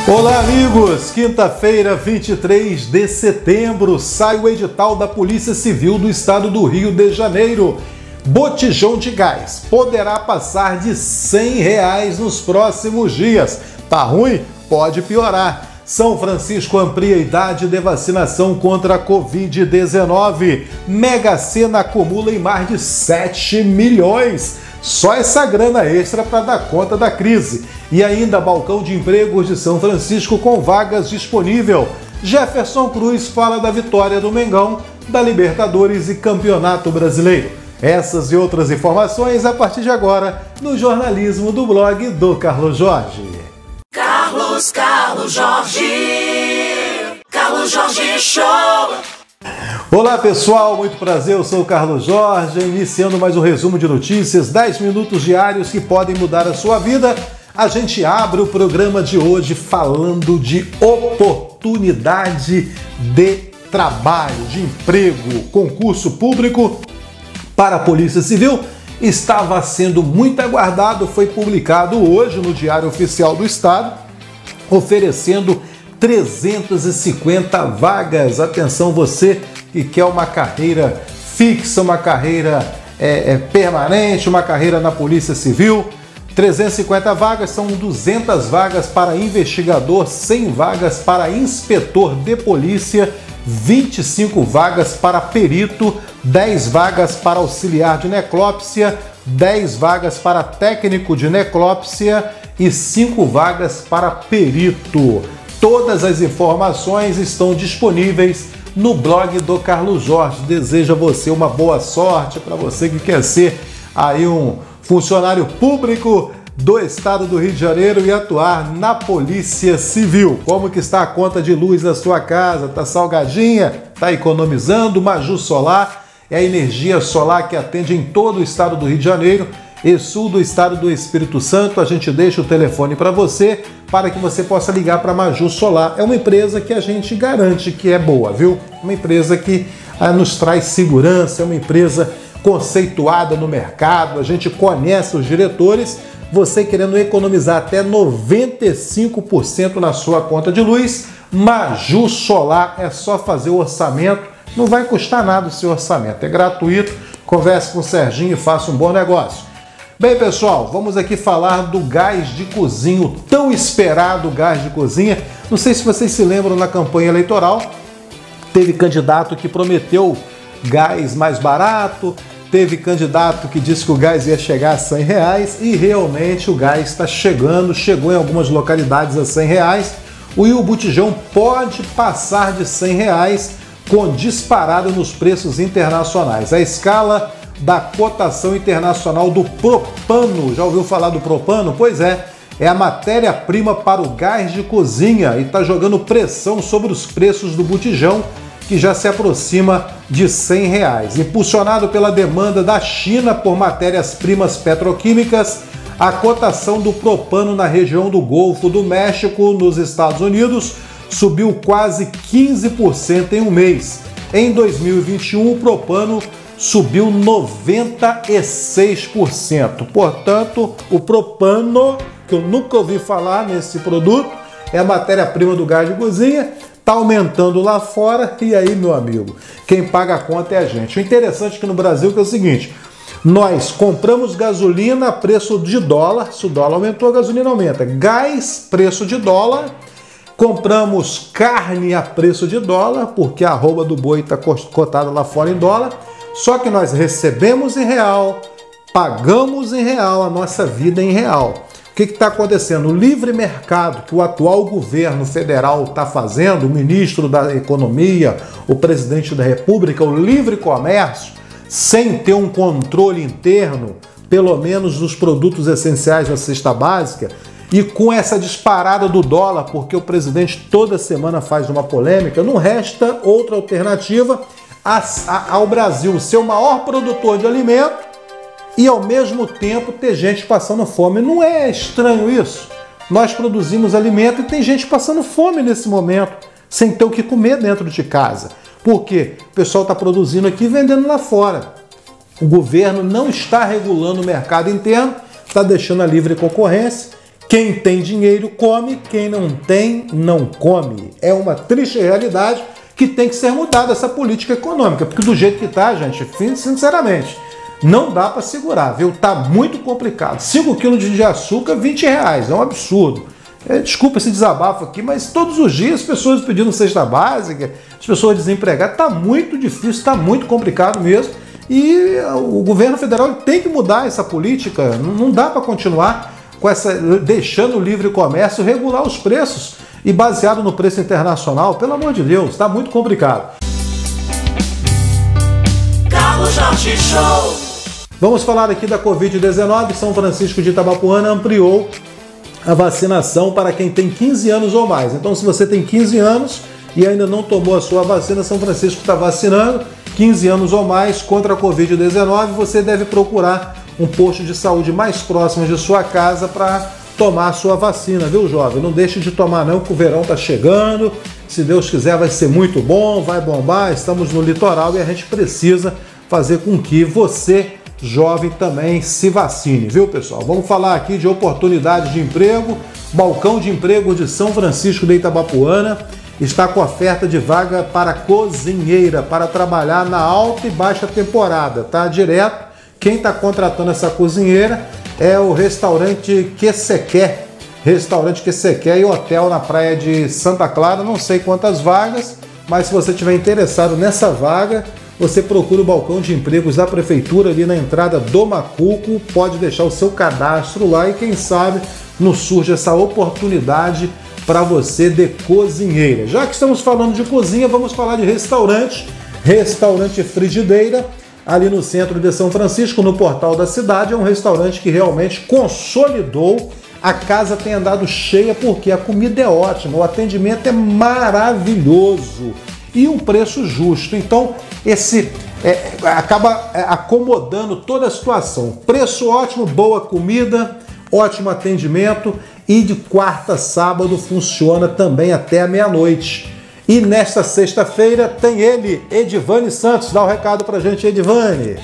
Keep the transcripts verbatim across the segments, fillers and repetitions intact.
Olá, amigos! Quinta-feira, vinte e três de setembro, sai o edital da Polícia Civil do Estado do Rio de Janeiro. Botijão de gás poderá passar de cem reais nos próximos dias. Tá ruim? Pode piorar. São Francisco amplia a idade de vacinação contra a Covid dezenove. Mega Sena acumula em mais de sete milhões. Só essa grana extra para dar conta da crise. E ainda balcão de empregos de São Francisco com vagas disponível. Jefferson Cruz fala da vitória do Mengão, da Libertadores e Campeonato Brasileiro. Essas e outras informações a partir de agora no jornalismo do blog do Carlos Jorge. Carlos, Carlos Jorge, Carlos Jorge Show. Olá pessoal, muito prazer, eu sou o Carlos Jorge, iniciando mais um resumo de notícias, dez minutos diários que podem mudar a sua vida. A gente abre o programa de hoje falando de oportunidade de trabalho, de emprego. Concurso público para a Polícia Civil estava sendo muito aguardado, foi publicado hoje no Diário Oficial do Estado, oferecendo trezentas e cinquenta vagas. Atenção, você que quer uma carreira fixa, uma carreira é, é, permanente, uma carreira na Polícia Civil. trezentas e cinquenta vagas, são duzentas vagas para investigador, cem vagas para inspetor de polícia, vinte e cinco vagas para perito, dez vagas para auxiliar de necrópsia, dez vagas para técnico de necrópsia e cinco vagas para perito. Todas as informações estão disponíveis no blog do Carlos Jorge. Desejo a você uma boa sorte, para você que quer ser aí um funcionário público do Estado do Rio de Janeiro e atuar na Polícia Civil. Como que está a conta de luz da sua casa? Tá salgadinha? Tá economizando? Maju Solar é a energia solar que atende em todo o Estado do Rio de Janeiro e sul do Estado do Espírito Santo. A gente deixa o telefone para você, para que você possa ligar para a Maju Solar. É uma empresa que a gente garante que é boa, viu? Uma empresa que ah, nos traz segurança, é uma empresa conceituada no mercado, a gente conhece os diretores. Você querendo economizar até noventa e cinco por cento na sua conta de luz, Maju Solar, é só fazer o orçamento, não vai custar nada o seu orçamento, é gratuito. Converse com o Serginho e faça um bom negócio. Bem, pessoal, vamos aqui falar do gás de cozinha, o tão esperado gás de cozinha. Não sei se vocês se lembram, na campanha eleitoral, teve candidato que prometeu gás mais barato, teve candidato que disse que o gás ia chegar a cem reais e realmente o gás está chegando, chegou em algumas localidades a cem reais. O botijão pode passar de cem reais com disparada nos preços internacionais. A escala da cotação internacional do propano, já ouviu falar do propano? Pois é, é a matéria-prima para o gás de cozinha e está jogando pressão sobre os preços do botijão, que já se aproxima de cem reais. Impulsionado pela demanda da China por matérias-primas petroquímicas, a cotação do propano na região do Golfo do México, nos Estados Unidos, subiu quase quinze por cento em um mês. Em dois mil e vinte e um, o propano subiu noventa e seis por cento. Portanto, o propano, que eu nunca ouvi falar nesse produto, é a matéria-prima do gás de cozinha, está aumentando lá fora e aí, meu amigo, quem paga a conta é a gente. O interessante aqui no Brasil é, é o seguinte, nós compramos gasolina a preço de dólar, se o dólar aumentou, a gasolina aumenta. Gás, preço de dólar. Compramos carne a preço de dólar, porque a arroba do boi está cotada lá fora em dólar. Só que nós recebemos em real, pagamos em real, a nossa vida em real. O que está acontecendo? O livre mercado que o atual governo federal está fazendo, o ministro da Economia, o presidente da República, o livre comércio, sem ter um controle interno, pelo menos dos produtos essenciais da cesta básica, e com essa disparada do dólar, porque o presidente toda semana faz uma polêmica, não resta outra alternativa ao Brasil ser o maior produtor de alimento e ao mesmo tempo ter gente passando fome. Não é estranho isso? Nós produzimos alimento e tem gente passando fome nesse momento, sem ter o que comer dentro de casa. Por quê? O pessoal está produzindo aqui e vendendo lá fora. O governo não está regulando o mercado interno, está deixando a livre concorrência. Quem tem dinheiro come, quem não tem, não come. É uma triste realidade que tem que ser mudada essa política econômica, porque do jeito que tá, gente, sinceramente, não dá para segurar, viu? Tá muito complicado. cinco quilos de açúcar, vinte reais, é um absurdo. É, desculpa esse desabafo aqui, mas todos os dias as pessoas pedindo cesta básica, as pessoas desempregadas, tá muito difícil, tá muito complicado mesmo. E o governo federal tem que mudar essa política, não dá para continuar com essa, deixando o livre comércio regular os preços e baseado no preço internacional, pelo amor de Deus, está muito complicado. Carlos Jorge Show. Vamos falar aqui da covid dezenove. São Francisco de Itabapuana ampliou a vacinação para quem tem quinze anos ou mais. Então, se você tem quinze anos e ainda não tomou a sua vacina, São Francisco está vacinando. quinze anos ou mais contra a covid dezenove, você deve procurar um posto de saúde mais próximo de sua casa para tomar a sua vacina, viu, jovem? Não deixe de tomar não, que o verão está chegando. Se Deus quiser, vai ser muito bom, vai bombar. Estamos no litoral e a gente precisa fazer com que você, jovem, também se vacine, viu, pessoal? Vamos falar aqui de oportunidades de emprego. Balcão de emprego de São Francisco de Itabapuana está com oferta de vaga para cozinheira, para trabalhar na alta e baixa temporada, tá? Direto. Quem está contratando essa cozinheira é o restaurante Que Se Quer, restaurante Que Se Quer e hotel na praia de Santa Clara. Não sei quantas vagas, mas se você estiver interessado nessa vaga, você procura o balcão de empregos da prefeitura ali na entrada do Macuco, pode deixar o seu cadastro lá e quem sabe nos surge essa oportunidade para você de cozinheira. Já que estamos falando de cozinha, vamos falar de restaurante, restaurante Frigideira, ali no centro de São Francisco, no portal da cidade. É um restaurante que realmente consolidou. A casa tem andado cheia porque a comida é ótima, o atendimento é maravilhoso e um preço justo. Então, esse é, acaba acomodando toda a situação. Preço ótimo, boa comida, ótimo atendimento e de quarta a sábado funciona também até a meia-noite. E nesta sexta-feira tem ele, Edivane Santos. Dá um recado pra gente, Edivane.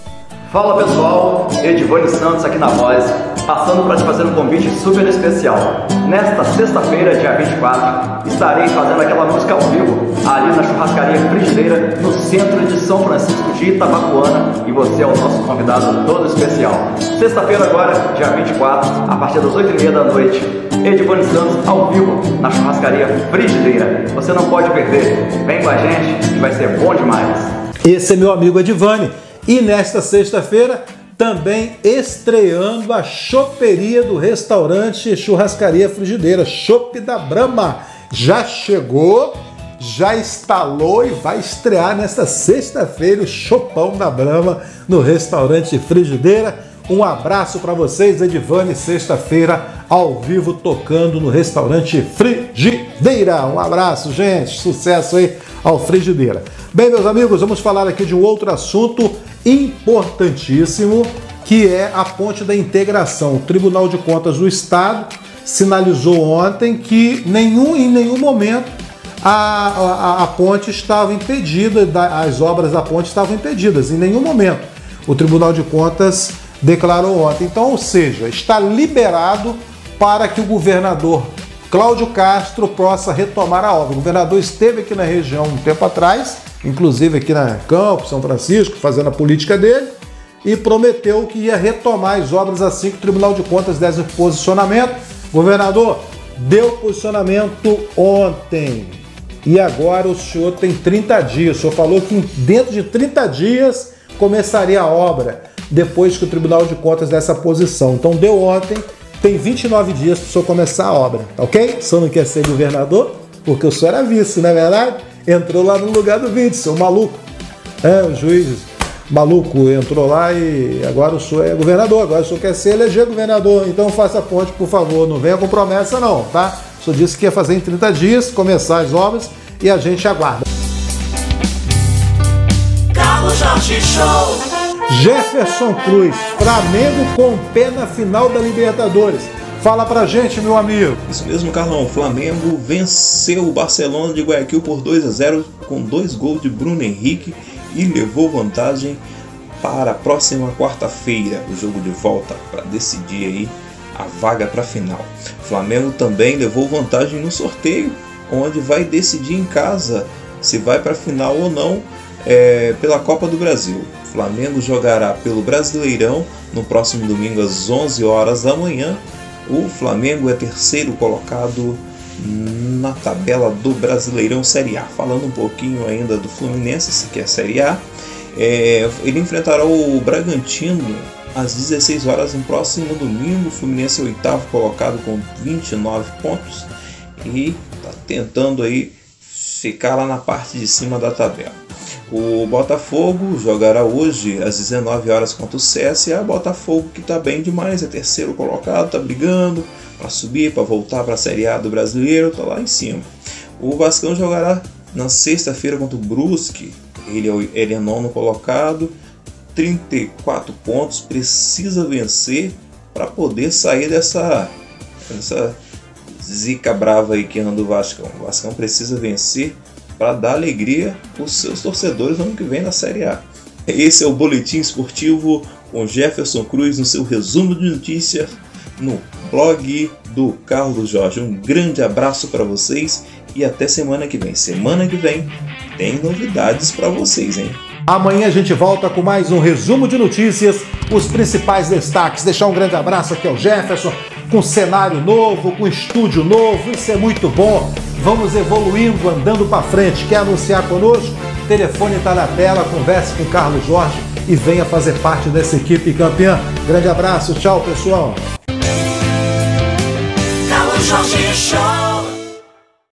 Fala pessoal, Edivane Santos aqui na voz, passando para te fazer um convite super especial. Nesta sexta-feira, dia vinte e quatro, estarei fazendo aquela música ao vivo, ali na churrascaria Frigideira, no centro de São Francisco de Itabapuana, e você é o nosso convidado todo especial. Sexta-feira agora, dia vinte e quatro, a partir das oito e meia da noite, Edivane Santos ao vivo, na churrascaria Frigideira. Você não pode perder, vem com a gente que vai ser bom demais. Esse é meu amigo Edivane. E nesta sexta-feira, também estreando a choperia do restaurante Churrascaria Frigideira, Chopp da Brahma. Já chegou, já instalou e vai estrear nesta sexta-feira o Chopão da Brahma no restaurante Frigideira. Um abraço para vocês, Edivane, sexta-feira, ao vivo, tocando no restaurante Frigideira. Um abraço, gente, sucesso aí ao Frigideira. Bem, meus amigos, vamos falar aqui de um outro assunto importantíssimo, que é a ponte da integração. O Tribunal de Contas do Estado sinalizou ontem que nenhum, em nenhum momento a, a, a ponte estava impedida, as obras da ponte estavam impedidas, em nenhum momento. O Tribunal de Contas declarou ontem. Então, ou seja, está liberado para que o governador Cláudio Castro possa retomar a obra. O governador esteve aqui na região um tempo atrás, inclusive aqui na Campos, São Francisco, fazendo a política dele, e prometeu que ia retomar as obras assim que o Tribunal de Contas desse posicionamento. Governador, deu posicionamento ontem. E agora o senhor tem trinta dias. O senhor falou que dentro de trinta dias começaria a obra, depois que o Tribunal de Contas desse a posição. Então deu ontem, tem vinte e nove dias para o senhor começar a obra, ok? O senhor não quer ser governador? Porque o senhor era vice, não é verdade? Entrou lá no lugar do vice, seu maluco. É, o juiz maluco entrou lá e agora o senhor é governador, agora o senhor quer ser eleger governador, então faça a ponte, por favor, não venha com promessa não, tá? O senhor disse que ia fazer em trinta dias, começar as obras e a gente aguarda. Carlos Jorge Show. Jefferson Cruz, Flamengo com pé na final da Libertadores. Fala pra gente, meu amigo. Isso mesmo, Carlão. Flamengo venceu o Barcelona de Guayaquil por dois a zero com dois gols de Bruno Henrique e levou vantagem para a próxima quarta-feira, o jogo de volta para decidir aí a vaga para a final. O Flamengo também levou vantagem no sorteio, onde vai decidir em casa se vai para a final ou não é, pela Copa do Brasil. O Flamengo jogará pelo Brasileirão no próximo domingo às onze horas da manhã. O Flamengo é terceiro colocado na tabela do Brasileirão Série A. Falando um pouquinho ainda do Fluminense, que é a Série A, é, ele enfrentará o Bragantino às dezesseis horas no próximo domingo. O Fluminense é o oitavo colocado com vinte e nove pontos e está tentando aí ficar lá na parte de cima da tabela. O Botafogo jogará hoje às dezenove horas contra o C S A. Botafogo que está bem demais, é terceiro colocado, está brigando para subir, para voltar para a Série A do Brasileiro, está lá em cima. O Vascão jogará na sexta-feira contra o Brusque, ele é, ele é nono colocado, trinta e quatro pontos, precisa vencer para poder sair dessa, dessa zica brava aí que anda o Vascão. O Vascão precisa vencer para dar alegria aos seus torcedores no ano que vem na Série A. Esse é o Boletim Esportivo com Jefferson Cruz no seu resumo de notícias no blog do Carlos Jorge. Um grande abraço para vocês e até semana que vem. Semana que vem tem novidades para vocês, hein? Amanhã a gente volta com mais um resumo de notícias, os principais destaques. Deixar um grande abraço aqui ao Jefferson, com cenário novo, com estúdio novo, isso é muito bom. Vamos evoluindo, andando para frente. Quer anunciar conosco? O telefone está na tela, converse com o Carlos Jorge e venha fazer parte dessa equipe campeã. Grande abraço, tchau pessoal. Carlos Jorge Show.